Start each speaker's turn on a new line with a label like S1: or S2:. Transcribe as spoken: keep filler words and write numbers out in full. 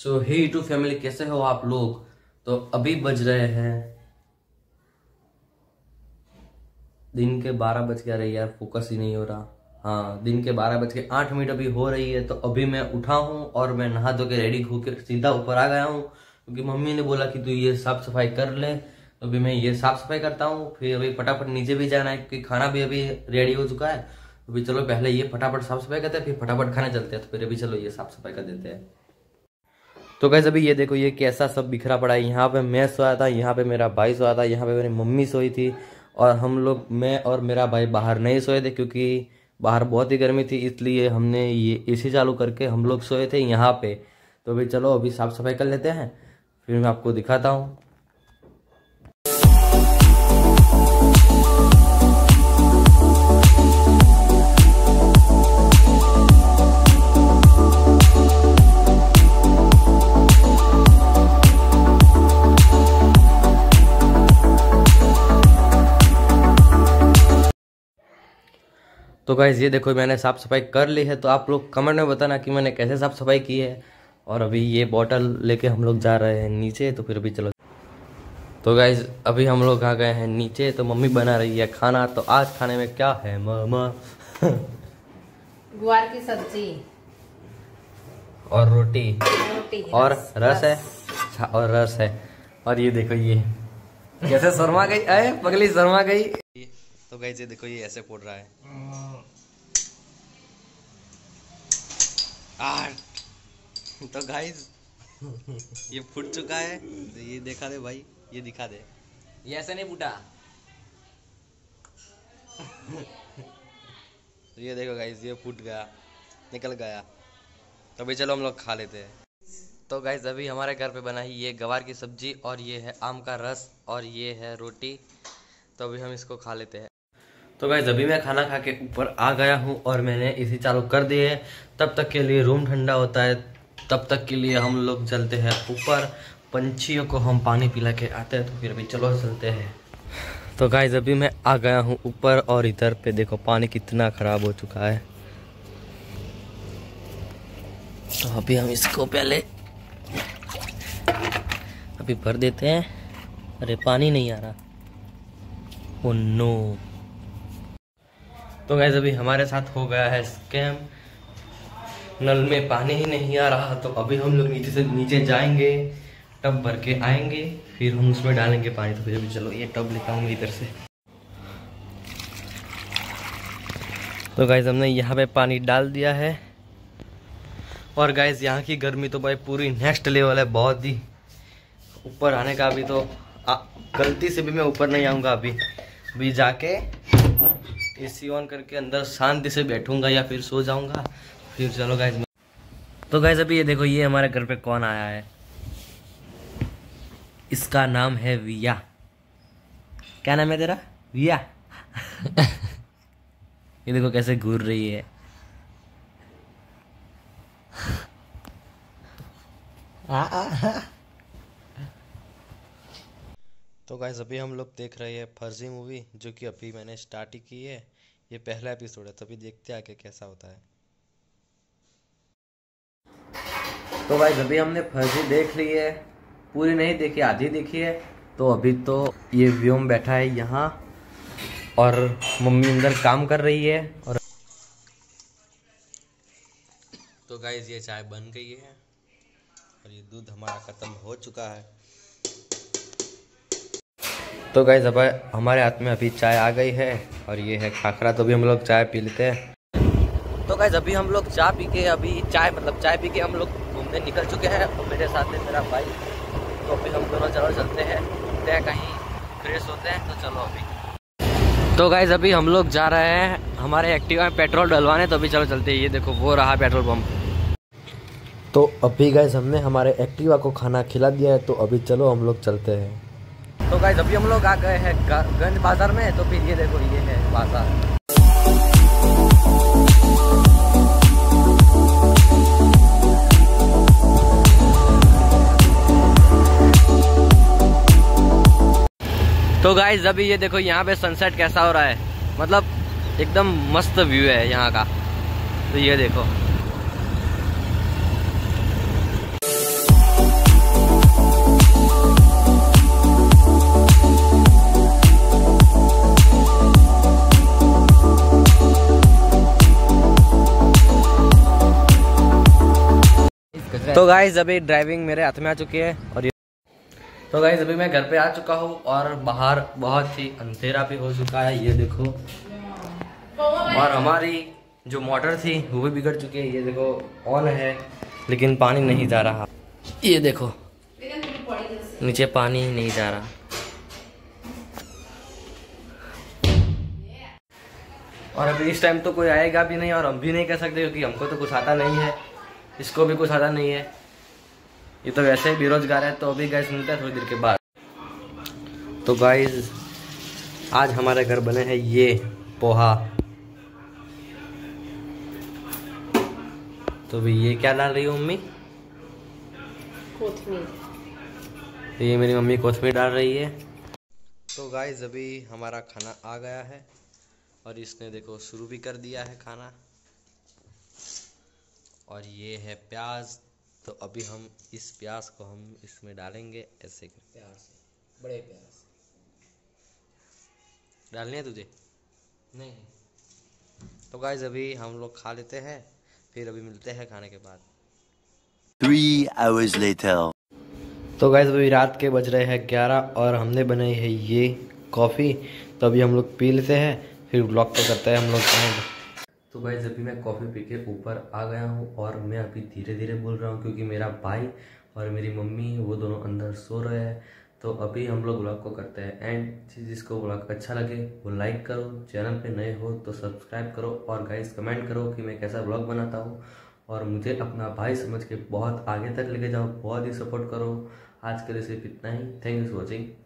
S1: सो हे YouTube family, कैसे हो आप लोग। तो अभी बज रहे हैं दिन के बारह बज गया। रहे यार, फोकस ही नहीं हो रहा। हाँ, दिन के बारह बज के आठ मिनट अभी हो रही है। तो अभी मैं उठा हूँ और मैं नहा धो के रेडी होकर सीधा ऊपर आ गया हूँ, क्योंकि मम्मी ने बोला कि तू ये साफ सफाई कर ले। तो अभी मैं ये साफ सफाई करता हूँ, फिर अभी फटाफट नीचे भी जाना है क्योंकि खाना भी अभी रेडी हो चुका है। अभी चलो पहले ये फटाफट साफ सफाई करते हैं, फिर फटाफट खाने चलते हैं। तो फिर अभी चलो ये साफ सफाई कर देते हैं। तो गाइस अभी ये देखो, ये कैसा सब बिखरा पड़ा है। यहाँ पे मैं सोया था, यहाँ पे मेरा भाई सोया था, यहाँ पे मेरी मम्मी सोई थी, और हम लोग, मैं और मेरा भाई बाहर नहीं सोए थे क्योंकि बाहर बहुत ही गर्मी थी, इसलिए हमने ये एसी चालू करके हम लोग सोए थे यहाँ पे। तो अभी चलो अभी साफ सफाई कर लेते हैं, फिर मैं आपको दिखाता हूँ। तो गाइस ये देखो, मैंने साफ सफाई कर ली है। तो आप लोग कमेंट में बताना कि मैंने कैसे साफ सफाई की है। और अभी ये बॉटल लेके हम लोग जा रहे हैं नीचे। तो फिर अभी चलो। तो गाइस अभी हम लोग आ गए हैं नीचे। तो मम्मी बना रही है खाना। तो आज खाने में क्या है मामा?
S2: गुआर की सब्जी
S1: और रोटी,
S2: रोटी
S1: और
S2: रस,
S1: रस है, और रस है। और ये देखो ये कैसे शर्मा गई, अरे पगली शर्मा गई। तो गाइस ये देखो, ये ऐसे फोड़ रहा है। आठ। तो गाइस ये फूट चुका है। तो ये दिखा दे भाई, ये दिखा दे।
S3: ये ऐसे नहीं फूटा।
S1: तो ये देखो गाइस, ये फूट गया, निकल गया। तो अभी चलो हम लोग खा लेते हैं। तो गाइस अभी हमारे घर पे बना है ये गवार की सब्जी, और ये है आम का रस, और ये है रोटी। तो अभी हम इसको खा लेते हैं। तो गाइस अभी मैं खाना खा के ऊपर आ गया हूँ और मैंने इसी चालू कर दिए है। तब तक के लिए रूम ठंडा होता है, तब तक के लिए हम लोग चलते हैं ऊपर। पंछियों को हम पानी पिला के आते हैं। तो फिर अभी चलो चलते हैं। तो गाइस अभी मैं आ गया हूँ ऊपर, और इधर पे देखो पानी कितना खराब हो चुका है। तो अभी हम इसको पहले अभी भर देते हैं। अरे पानी नहीं आ रहा, ओह नो। तो गाइस अभी हमारे साथ हो गया है स्कैम, नल में पानी ही नहीं आ रहा। तो अभी हम लोग नीचे से नीचे जाएंगे, टब भर के आएंगे, फिर हम उसमें डालेंगे पानी। तो फिर अभी चलो ये टब लेकर आऊंगी इधर से। तो गाइस हमने यहाँ पे पानी डाल दिया है। और गाइस यहाँ की गर्मी तो भाई पूरी नेक्स्ट लेवल है, बहुत ही ऊपर आने का। अभी तो आ, गलती से भी मैं ऊपर नहीं आऊँगा। अभी अभी जाके एसी ऑन करके अंदर शांति से बैठूंगा या फिर सो जाऊंगा। फिर चलो गाइस। तो गाइस अभी ये देखो, ये हमारे घर पे कौन आया है। इसका नाम है विया। क्या नाम है तेरा? विया। ये देखो कैसे घूर रही है। तो गाइस अभी हम लोग देख रहे हैं फर्जी मूवी, जो कि अभी मैंने स्टार्ट ही की है। ये पहला एपिसोड है, तभी देखते हैं आगे कैसा होता है। तो गाइस अभी हमने फर्जी देख ली है, पूरी नहीं देखी, आधी देखी है। तो अभी तो ये व्योम बैठा है यहाँ, और मम्मी अंदर काम कर रही है। और तो गाइस ये चाय बन गई है, और ये दूध हमारा खत्म हो चुका है। तो गाइस अब हमारे हाथ में अभी चाय आ गई है, और ये है खाखरा। तो अभी हम लोग चाय पी लेते हैं। तो गाइस अभी हम लोग चाय पी के अभी चाय मतलब चाय पी के हम लोग घूमने निकल चुके हैं, और मेरे साथ है मेरा भाई। तो अभी हम दोनों चलो चलते हैं, घूमते हैं कहीं, फ्रेश होते हैं। तो चलो अभी। तो गाइस अभी हम लोग जा रहे हैं हमारे एक्टिवा में पेट्रोल डलवाने। तो अभी चलो चलते हैं। ये देखो वो रहा पेट्रोल पंप। तो अभी गाइस हमने हमारे एक्टिवा को खाना खिला दिया है। तो अभी चलो हम लोग चलते हैं। तो गाइस अभी हम लोग आ गए हैं गंज बाजार में। तो फिर ये देखो, ये है बाजार। तो गाइस अभी ये देखो, यहाँ पे सनसेट कैसा हो रहा है, मतलब एकदम मस्त व्यू है यहाँ का। तो ये देखो। तो गाइस अभी ड्राइविंग मेरे हाथ में आ चुकी है और तो गाइस अभी मैं घर पे आ चुका हूँ और बाहर बहुत ही अंधेरा भी हो चुका है, ये देखो। और हमारी जो मोटर थी वो भी बिगड़ चुकी है, ये देखो ऑन है लेकिन पानी नहीं जा रहा, ये देखो नीचे पानी नहीं जा रहा। और अभी इस टाइम तो कोई आएगा भी नहीं और हम भी नहीं कर सकते क्योंकि हमको तो कुछ आता नहीं है, इसको भी कुछ आता नहीं है, ये तो वैसे ही बेरोजगार है। तो अभी गाइस मिलता है थोड़ी देर के बाद। तो गाइस आज हमारे घर बने हैं ये पोहा। तो भी ये क्या डाल रही हो मम्मी?
S2: कोथिमीर।
S1: तो ये मेरी मम्मी कोथिमीर डाल रही है। तो गाइस अभी हमारा खाना आ गया है और इसने देखो शुरू भी कर दिया है खाना। और ये है प्याज, तो अभी हम इस प्याज को हम इसमें डालेंगे ऐसे प्यार से, बड़े प्यार से। डालनी है तुझे? नहीं। तो गाइस अभी हम लोग खा लेते हैं, फिर अभी मिलते हैं खाने के बाद।
S3: Three hours later.
S1: तो गाइस अभी रात के बज रहे हैं ग्यारह और हमने बनाई है ये कॉफ़ी। तो अभी हम लोग पी लेते हैं, फिर ब्लॉग तो करते हैं हम लोग एंड। तो गाइस अभी मैं कॉफ़ी पी के ऊपर आ गया हूँ और मैं अभी धीरे धीरे बोल रहा हूँ क्योंकि मेरा भाई और मेरी मम्मी वो दोनों अंदर सो रहे हैं। तो अभी हम लोग ब्लॉग को करते हैं एंड जिसको ब्लॉग अच्छा लगे वो लाइक करो, चैनल पे नए हो तो सब्सक्राइब करो और गाइस कमेंट करो कि मैं कैसा ब्लॉग बनाता हूँ और मुझे अपना भाई समझ के बहुत आगे तक लेके जाओ, बहुत ही सपोर्ट करो। आज के लिए सिर्फ इतना ही। Thank you for watching.